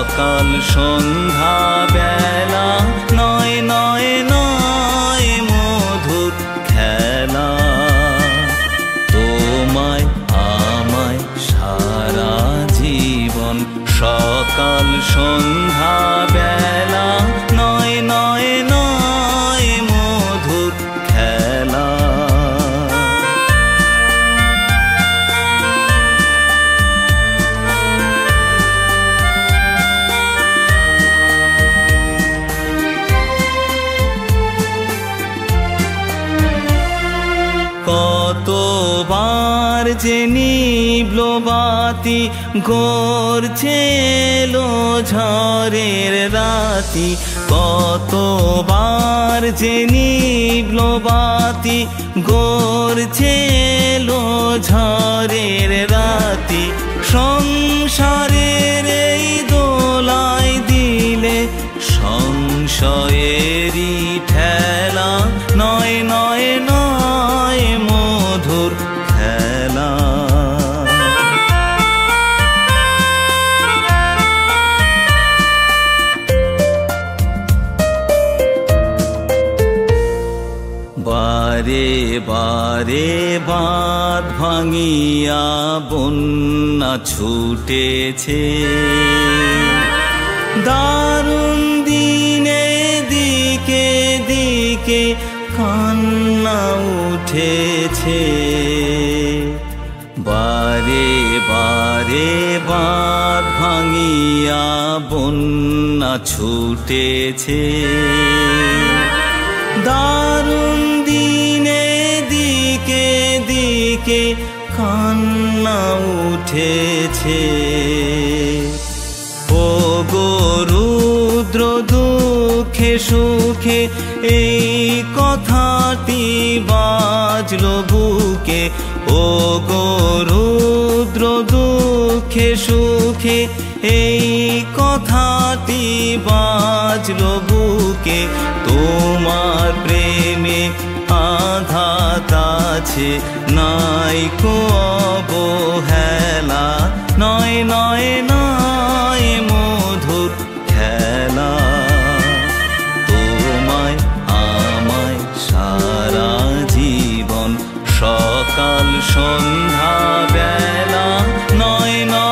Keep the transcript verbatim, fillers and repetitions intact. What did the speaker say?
সকাল সন্ধ্যা বেলা নয় নয় নয় মধুর খেলা। তোমায় আমায় সারা জীবন সকাল সন্ধ্যা বেলা নয় নয় নয় মধুর খেলা। কতবার যে নিভল বাতি গড়ছে এলো ঝড়ের রাতি। কতবার যে নিভল বাতি গড়ছে এলো ঝড়ের রাতি। সংসারের এই দোলায় দিলে সংশয়েরই ঠেলা নয় নয় নয় মধুর খেলা। বারে বারে বাঁধ ভাঙিয়া বন্যা ছুটেছে। দারুণ দিনে দিকে দিকে কান্না উঠেছে। বারে বারে বাঁধ ভাঙিয়া বন্যা ছুটেছে। দারুণ দিনে দিকে দিকে কান্না উঠেছে। ও গো রুদ্র দুঃখে সুখে এই কথাটি বাজলো বুকে। ও গো রুদ্র দুঃখে সুখে এই কথাটি বাজলো বুকে। তোমার প্রেমে আঘাত আছে নাই কো অবহেলা নয় নয় নয় মধুর খেলা। তোমায় আমায় সারা জীবন সকাল সন্ধ্যা বেলা নয় নয়